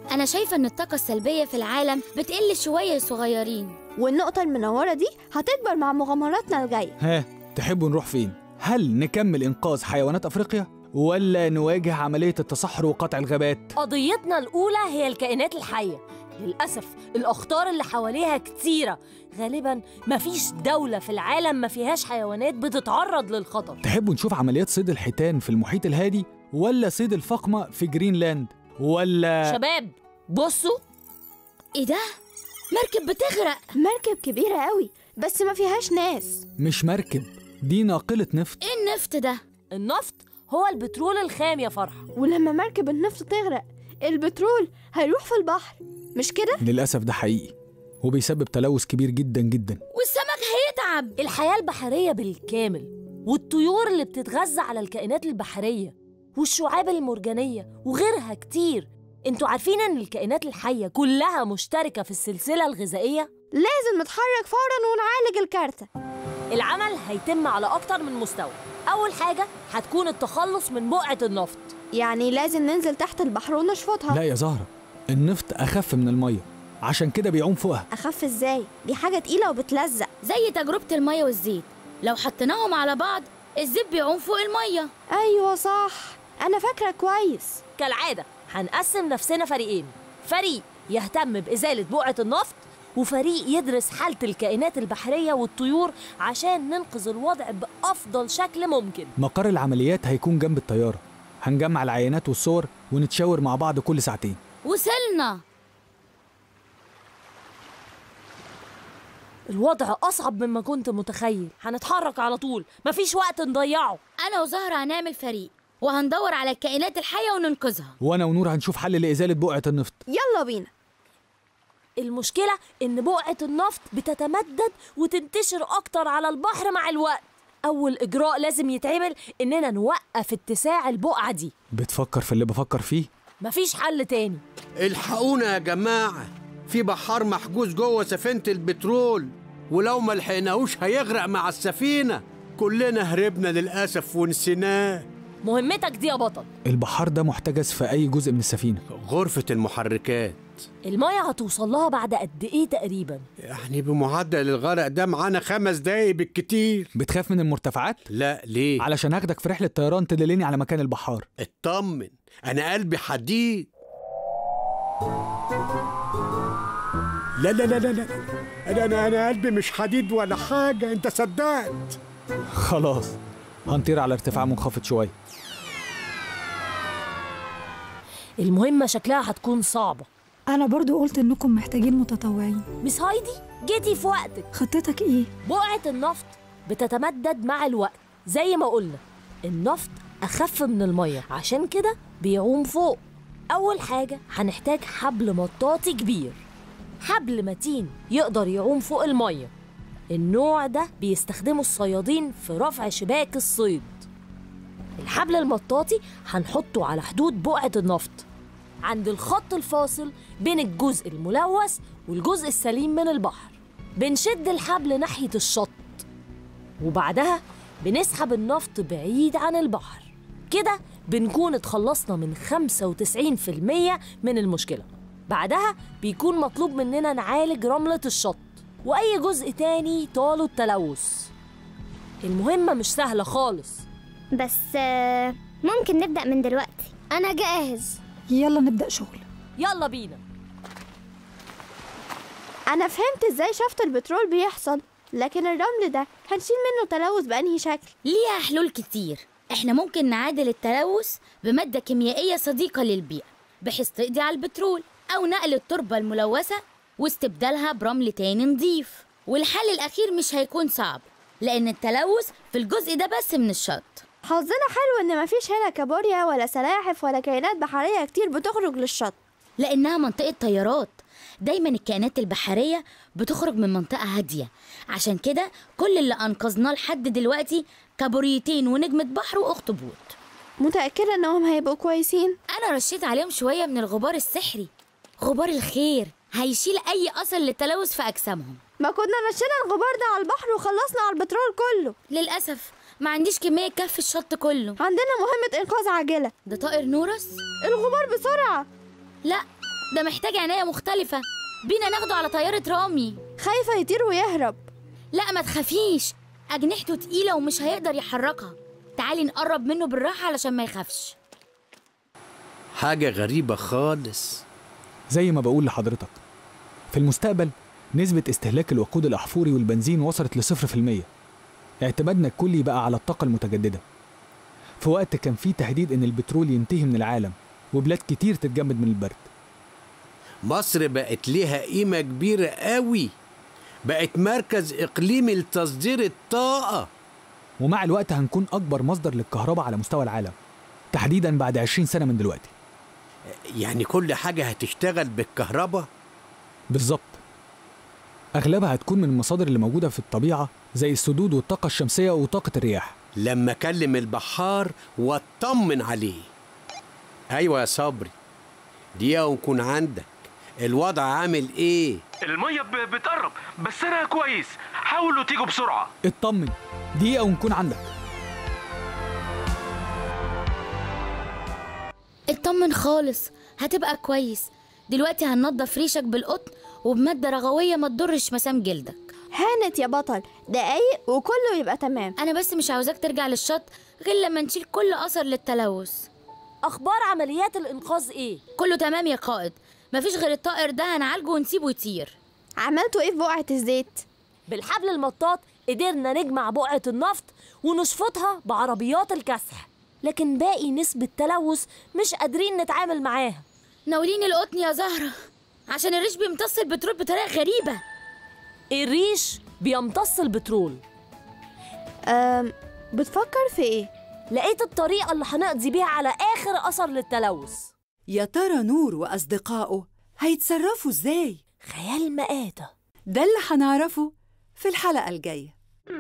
أنا شايفة إن الطاقة السلبية في العالم بتقل شوية صغيرين، والنقطة المنورة دي هتكبر مع مغامراتنا الجاية. ها، تحبوا نروح فين؟ هل نكمل إنقاذ حيوانات أفريقيا؟ ولا نواجه عملية التصحر وقطع الغابات؟ قضيتنا الأولى هي الكائنات الحية. للأسف الأخطار اللي حواليها كتيرة، غالباً مفيش دولة في العالم ما فيهاش حيوانات بتتعرض للخطر. تحبوا نشوف عمليات صيد الحيتان في المحيط الهادي؟ ولا صيد الفقمة في جرينلاند؟ ولا شباب بصوا، إيه ده؟ مركب بتغرق. مركب كبيرة قوي بس ما فيهاش ناس. مش مركب، دي ناقلة نفط. إيه النفط ده؟ النفط هو البترول الخام يا فرحة. ولما مركب النفط تغرق البترول هيروح في البحر، مش كده؟ للأسف ده حقيقي، وبيسبب تلوث كبير جدا جدا، والسمك هيتعب. الحياة البحرية بالكامل، والطيور اللي بتتغذى على الكائنات البحرية، والشعاب المرجانية وغيرها كتير. انتوا عارفين ان الكائنات الحية كلها مشتركة في السلسلة الغذائية؟ لازم نتحرك فوراً ونعالج الكارثة. العمل هيتم على أكتر من مستوى. أول حاجة هتكون التخلص من بقعة النفط. يعني لازم ننزل تحت البحر ونشفطها. لا يا زهرة، النفط أخف من المية، عشان كده بيعوم فوقها. أخف إزاي؟ دي حاجة تقيلة وبتلزق. زي تجربة المية والزيت، لو حطيناهم على بعض الزيت بيعوم فوق المية. أيوة صح، أنا فاكرة كويس. كالعادة هنقسم نفسنا فريقين، فريق يهتم بإزالة بقعة النفط، وفريق يدرس حالة الكائنات البحرية والطيور عشان ننقذ الوضع بأفضل شكل ممكن. مقر العمليات هيكون جنب الطيارة، هنجمع العينات والصور ونتشاور مع بعض كل ساعتين. وصلنا. الوضع أصعب مما كنت متخيل، هنتحرك على طول، مفيش وقت نضيعه. أنا وزهرة هنعمل فريق وهندور على الكائنات الحية وننقذها. وأنا ونور هنشوف حل لإزالة بقعة النفط. يلا بينا. المشكلة إن بقعة النفط بتتمدد وتنتشر أكتر على البحر مع الوقت. أول إجراء لازم يتعمل إننا نوقف اتساع البقعة دي. بتفكر في اللي بفكر فيه؟ مفيش حل تاني. الحقونا يا جماعة، في بحار محجوز جوه سفينة البترول، ولو ما لحقناهوش هيغرق مع السفينة. كلنا هربنا للأسف ونسيناه. مهمتك دي يا بطل. البحار ده محتجز في أي جزء من السفينة. غرفة المحركات. المية هتوصل لها بعد قد إيه تقريبا؟ يعني بمعدل الغرق ده معانا 5 دقايق بالكتير. بتخاف من المرتفعات؟ لا، ليه؟ علشان هاخدك في رحلة طيران تدلني على مكان البحار. اطمن، أنا قلبي حديد. لا لا لا لا لا، أنا قلبي مش حديد ولا حاجة، أنت صدقت. خلاص، هنطير على ارتفاع منخفض شوية. المهمة شكلها هتكون صعبة. أنا برضو قلت إنكم محتاجين متطوعين. مس هايدي، جيتي في وقتك. خطتك إيه؟ بقعة النفط بتتمدد مع الوقت، زي ما قلنا النفط أخف من المية، عشان كده بيعوم فوق. أول حاجة هنحتاج حبل مطاطي كبير، حبل متين يقدر يعوم فوق المية. النوع ده بيستخدمه الصيادين في رفع شباك الصيد. الحبل المطاطي هنحطه على حدود بقعة النفط، عند الخط الفاصل بين الجزء الملوث والجزء السليم من البحر. بنشد الحبل ناحية الشط، وبعدها بنسحب النفط بعيد عن البحر. كده بنكون اتخلصنا من 95% من المشكلة. بعدها بيكون مطلوب مننا نعالج رملة الشط وأي جزء تاني طاله التلوث. المهمة مش سهلة خالص، بس ممكن نبدأ من دلوقتي. أنا جاهز. يلا نبدأ شغل. يلا بينا. أنا فهمت إزاي شفط البترول بيحصل، لكن الرمل ده هنشيل منه تلوث بأنهي شكل؟ ليها حلول كتير. احنا ممكن نعادل التلوث بمادة كيميائية صديقة للبيئة بحيث تقضي على البترول، أو نقل التربة الملوثة واستبدالها برمل تاني نضيف. والحل الأخير مش هيكون صعب، لأن التلوث في الجزء ده بس من الشط. حظنا حلو إن مفيش هنا كابوريا ولا سلاحف ولا كائنات بحرية كتير بتخرج للشط، لأنها منطقة طيارات. دايما الكائنات البحرية بتخرج من منطقة هادية، عشان كده كل اللي أنقذناه لحد دلوقتي كابوريتين ونجمة بحر وأخطبوط. متأكدة إنهم هيبقوا كويسين؟ أنا رشيت عليهم شوية من الغبار السحري، غبار الخير هيشيل أي أثر للتلوث في أجسامهم. ما كنا رشينا الغبار ده على البحر وخلصنا على البترول كله. للأسف ما عنديش كمية تكفي الشط كله. عندنا مهمة إنقاذ عاجلة. ده طائر نورس؟ الغبار بسرعة. لا، ده محتاج عناية مختلفة. بينا ناخده على طيارة رامي. خايفة يطير ويهرب. لا ما تخافيش، أجنحته تقيلة ومش هيقدر يحركها. تعالي نقرب منه بالراحة علشان ما يخافش. حاجة غريبة خالص. زي ما بقول لحضرتك، في المستقبل نسبة استهلاك الوقود الأحفوري والبنزين وصلت ل0%. اعتمادنا الكلي بقى على الطاقة المتجددة، في وقت كان فيه تهديد إن البترول ينتهي من العالم وبلاد كتير تتجمد من البرد. مصر بقت ليها قيمة كبيرة قوي، بقت مركز إقليمي لتصدير الطاقة، ومع الوقت هنكون أكبر مصدر للكهرباء على مستوى العالم، تحديداً بعد 20 سنة من دلوقتي. يعني كل حاجة هتشتغل بالكهرباء؟ بالظبط، أغلبها هتكون من المصادر اللي موجودة في الطبيعة زي السدود والطاقة الشمسية وطاقة الرياح. لما أكلم البحار واطمن عليه. أيوة يا صبري، دقيقة ونكون عندك. الوضع عامل إيه؟ المية بتقرب، بس أنا كويس. حاولوا تيجوا بسرعة. اطمن، دقيقة ونكون عندك. اطمن خالص، هتبقى كويس. دلوقتي هننضف ريشك بالقطن وبمادة رغوية ما تضرش مسام جلدك. هانت يا بطل، دقايق وكله يبقى تمام. أنا بس مش عاوزاك ترجع للشط غير لما نشيل كل أثر للتلوث. أخبار عمليات الإنقاذ إيه؟ كله تمام يا قائد، مفيش غير الطائر ده هنعالجه ونسيبه يطير. عملتوا ايه في بقعة الزيت؟ بالحبل المطاط قدرنا نجمع بقعة النفط ونشفطها بعربيات الكسح، لكن باقي نسبة تلوث مش قادرين نتعامل معاها. ناولين القطن يا زهرة، عشان الريش بيمتص البترول بطريقة غريبة. الريش بيمتص البترول. بتفكر في ايه؟ لقيت الطريقة اللي هنقضي بيها على آخر أثر للتلوث. يا ترى نور وأصدقائه هيتصرفوا إزاي؟ خيال مآتة. ده اللي هنعرفه في الحلقة الجاية.